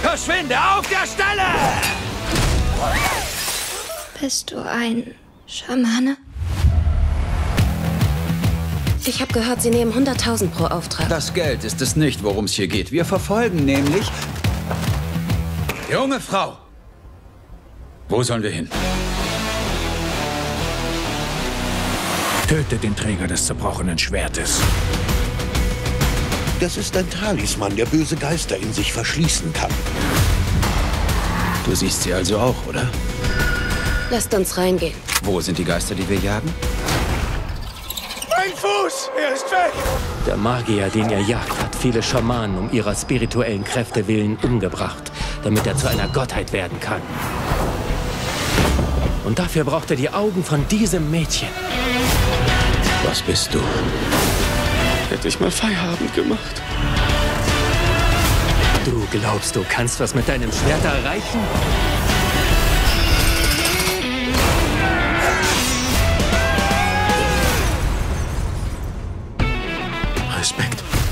Verschwinde auf der Stelle! Bist du ein Schamane? Ich habe gehört, Sie nehmen 100.000 pro Auftrag. Das Geld ist es nicht, worum es hier geht. Wir verfolgen nämlich... Junge Frau! Wo sollen wir hin? Töte den Träger des zerbrochenen Schwertes. Das ist ein Talisman, der böse Geister in sich verschließen kann. Du siehst sie also auch, oder? Lasst uns reingehen. Wo sind die Geister, die wir jagen? Mein Fuß! Er ist weg! Der Magier, den er jagt, hat viele Schamanen um ihrer spirituellen Kräfte willen umgebracht, damit er zu einer Gottheit werden kann. Und dafür braucht er die Augen von diesem Mädchen. Was bist du? Hätte ich mal Feierabend gemacht. Du glaubst, du kannst was mit deinem Schwert erreichen? Respekt.